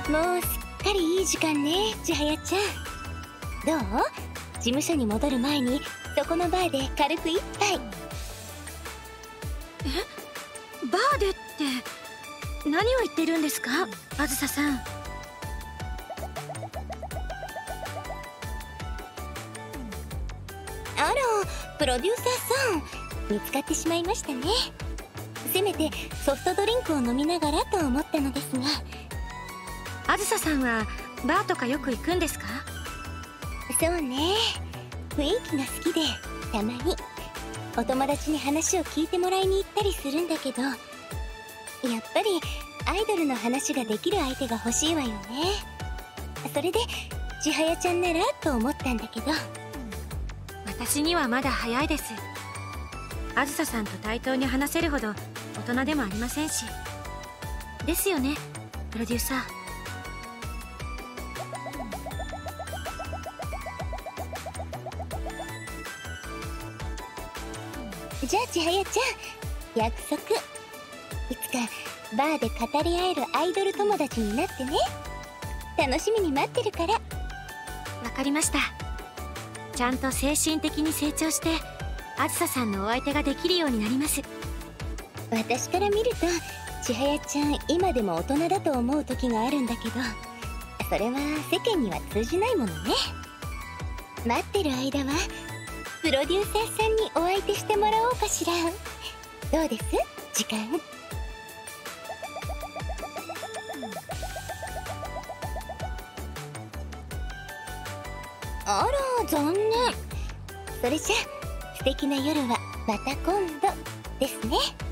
もうすっかりいい時間ね、千早ちゃん。どう？事務所に戻る前にそこのバーで軽く一杯。 バーでって何を言ってるんですか、あずささん。 あら、プロデューサーさん、見つかってしまいましたね。せめてソフトドリンクを飲みながらと思ったのですが。 あずささんはバーとかよく行くんですか？ そうね、雰囲気が好きで、たまにお友達に話を聞いてもらいに行ったりするんだけど、やっぱりアイドルの話ができる相手が欲しいわよね。それで千早ちゃんならと思ったんだけど。 私にはまだ早いです。あずささんと対等に話せるほど大人でもありませんし。ですよね、プロデューサー。 じゃあ千早ちゃん、約束。いつかバーで語り合えるアイドル友達になってね。楽しみに待ってるから。 わかりました。ちゃんと精神的に成長してあずささんのお相手ができるようになります。 私から見ると千早ちゃん今でも大人だと思う時があるんだけど、それは世間には通じないものね。待ってる間はプロデューサーさんにお相手してもらおうかしら。どうです？時間。あら、残念。それじゃあ素敵な夜はまた今度ですね。